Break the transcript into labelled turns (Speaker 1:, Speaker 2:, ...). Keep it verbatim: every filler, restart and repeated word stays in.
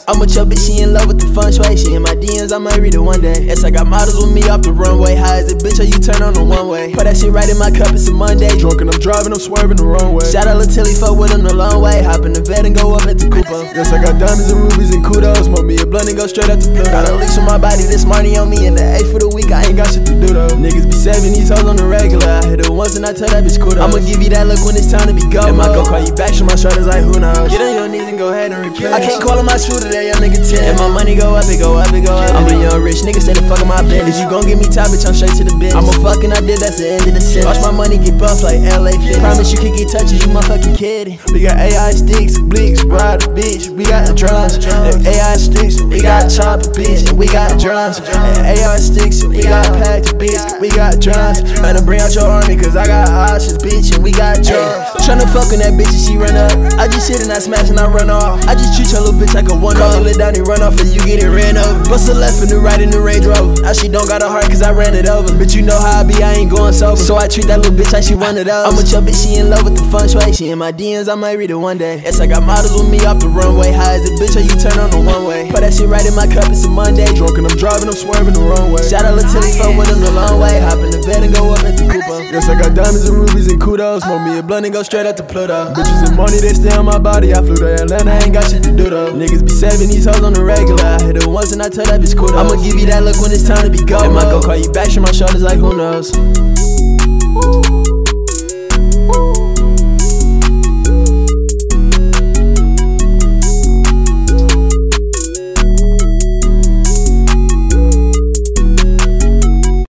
Speaker 1: I'm with your bitch, she in love with the feng shui. She in my D Ms, I might read it one day. Yes, I got models with me off the runway. High as a bitch, how you turn on the one way? Put that shit right in my cup, it's a Monday.
Speaker 2: Drunk and I'm driving, I'm swerving the wrong way.
Speaker 1: Shout out Lil Tilly, fuck with him the long way. Hop in the vet and go up at the Cooper.
Speaker 2: Yes, I got diamonds and rubies and kudos. Smoke me a blunt and go straight out to Pluto.
Speaker 1: Got a leash on my body, this money on me. In the eighth for the week, I ain't got shit to do though.
Speaker 2: Niggas be saving these hoes on the regular. I hit it once and I tell that bitch kudos.
Speaker 1: I'ma give you that look when it's time to be go.
Speaker 2: Am I gon' call you back? Show my shoulders like who knows?
Speaker 1: Get on your knees and go ahead and replay.
Speaker 2: I can't call on my shooter, that young nigga ten.
Speaker 1: If my money go up, it go up, it go up. I'm a young rich nigga, stay the fuck in my business. You gon' give me top, bitch, I'm straight to the bench. I'm a fucking I did, that's the end of the sentence. Watch my money get buff like L A Fitness. Promise you can get touches, you motherfucking kidding.
Speaker 2: We got A I sticks, blicks, ride the bitch. We got the drums. And A I sticks, we got chopper bitch. And we got drums. And A I sticks, we got packed bitch. We got drums. Better bring out your army, cause I got options, bitch. And we got drums.
Speaker 1: Tryna fuck with that bitch and she run up. I just hit and I smash and I run off. I just treat your little bitch like a one off. Call it down and run off and you get it ran over. Bust a left and the right in the Range Rover. Now she don't got a heart cause I ran it over. But you know how I be, I ain't going sober. So I treat that little bitch like she run it over. I'm with your bitch, she in love with the feng shui. She in my D Ms, I might read it one day. Yes, I got models with me off the runway. High as a bitch, how you turn on the one way? Put that shit right in my cup, it's a Monday.
Speaker 2: Drunk and I'm driving, I'm swerving the wrong way.
Speaker 1: Shout out Lil Tilly, fuck with him the long way. Hop in the bed and go up at the Cooper.
Speaker 2: Yes, I got diamonds and rubies and kudos. Smoke me a blunt and go straight out to Pluto. Bitches and money, they stay on my body. I flew to Atlanta, ain't got shit to do though. Niggas be saving these hoes on the regular. I hit it once and I tell that bitch kudos. I'ma give you that look when it's time to be go. Am I gon' call you back? Show my shoulders like who knows?